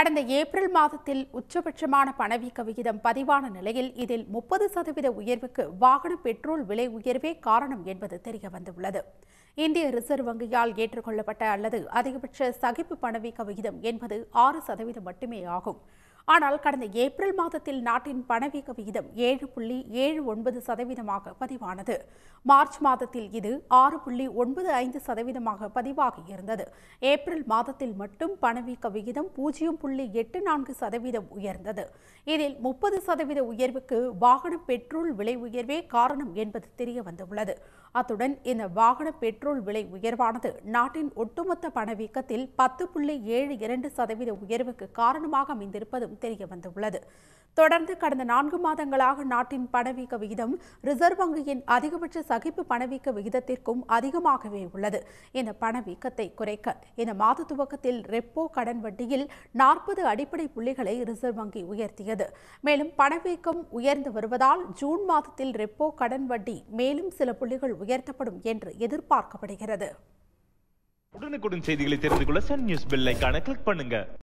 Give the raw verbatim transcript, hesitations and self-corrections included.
கடந்த ஏப்ரல் மாதத்தில் உச்சபட்சமான பணவீக்க விகிதம் பதிவான நிலையில் இதில் முப்பது சதவீத உயர்வுக்கு வாகன பெட்ரோல் விலை உயர்வே காரணம் என்பது தெரியவந்துள்ளது. இந்திய ரிசர்வ் வங்கியால் ஏற்றுக்கொள்ளப்பட்ட அல்லது அதிகபட்ச சகிப்பு பணவீக்க விகிதம் என்பது ஆறு சதவீதம் மட்டுமே ஆகும். ஆனால் கடந்த ஏப்ரல் மாதத்தில் நாட்டின் பணவீக்க விகிதம் ஏழு புள்ளி ஏழு ஒன்பது சதவீதமாக பதிவானது. மார்ச் மாதத்தில் இது ஆறு புள்ளி ஒன்பது ஐந்து சதவீதமாக பதிவாகியிருந்தது. ஏப்ரல் மாதத்தில் மட்டும் பணவீக்க விகிதம் பூஜ்ஜியம் புள்ளி எட்டு நான்கு சதவீதம் உயர்ந்தது. இதில் முப்பது சதவீத உயர்வுக்கு வாகன பெட்ரோல் விலை உயர்வே காரணம் என்பது தெரியவந்துள்ளது. அத்துடன் இந்த வாகன பெட்ரோல் விலை உயர்வானது நாட்டின் ஒட்டுமொத்த பணவீக்கத்தில் பத்து புள்ளி ஏழு இரண்டு சதவீத உயர்வுக்கு காரணமாக அமைந்திருப்பதும் தெரியவந்துள்ளது. தொடர்ந்து கடந்த நான்கு மாதங்களாக நாட்டின் பணவீக்க விகிதம் ரிசர்வ் வங்கியின் அதிகபட்ச சகிப்பு பணவீக்க விகிதத்திற்கும் அதிகமாகவே உள்ளது. இந்த பணவீக்கத்தை குறைக்க இந்த மாத துவக்கத்தில் ரெப்போ கடன் வட்டியில் நாற்பது அடிப்படை புள்ளிகளை ரிசர்வ் வங்கி உயர்த்தியது. மேலும் பணவீக்கம் உயர்ந்து வருவதால் ஜூன் மாதத்தில் ரெப்போ கடன் வட்டி மேலும் சில புள்ளிகள் உயர்த்தப்படும் என்று எதிர்பார்க்கப்படுகிறது. உடனுக்குடன் செய்திகளை தெரிந்து கொள்ள சன் நியூஸ் பெல் ஐகானை கிளிக் பண்ணுங்க.